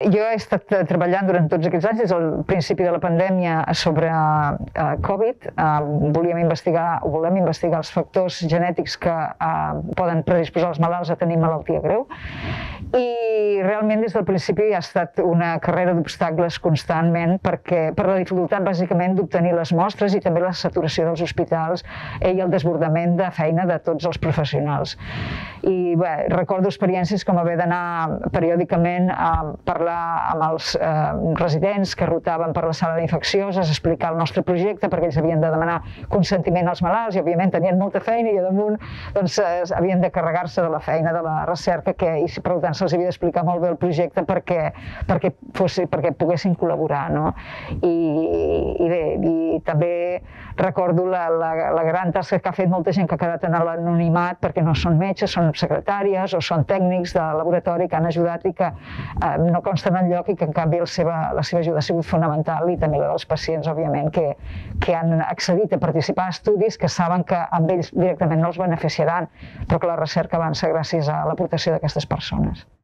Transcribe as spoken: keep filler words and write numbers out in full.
Jo he estat treballant durant tots aquests anys, des del principi de la pandèmia, sobre uh, Covid. Uh, volíem investigar, o volem investigar els factors genètics que uh, poden predisposar els malalts a tenir malaltia greu. I realment des del principi ha estat una carrera d'obstacles constantment, perquè per la dificultat bàsicament d'obtenir les mostres i també la saturació dels hospitals i el desbordament de feina de tots els professionals. I bé, recordo experiències com haver d'anar periòdicament a parlar amb els eh, residents que rotaven per la sala d'infeccioses, explicar el nostre projecte, perquè ells havien de demanar consentiment als malalts i òbviament tenien molta feina i a damunt doncs, eh, havien de carregar-se de la feina de la recerca, que, i per tant se'ls havia d'explicar molt bé el projecte perquè, perquè, fos, perquè poguessin col·laborar. No? I, i bé, i també recordo la, la, la gran tasca que ha fet molta gent que ha quedat en l'anonimat perquè no són metges, són secretàries o són tècnics de laboratori que han ajudat i que eh, no consten enlloc i que en canvi la seva, la seva ajuda ha sigut fonamental, i també la dels pacients, òbviament, que, que han accedit a participar a estudis que saben que amb ells directament no els beneficiaran, però que la recerca avança gràcies a l'aportació d'aquestes persones.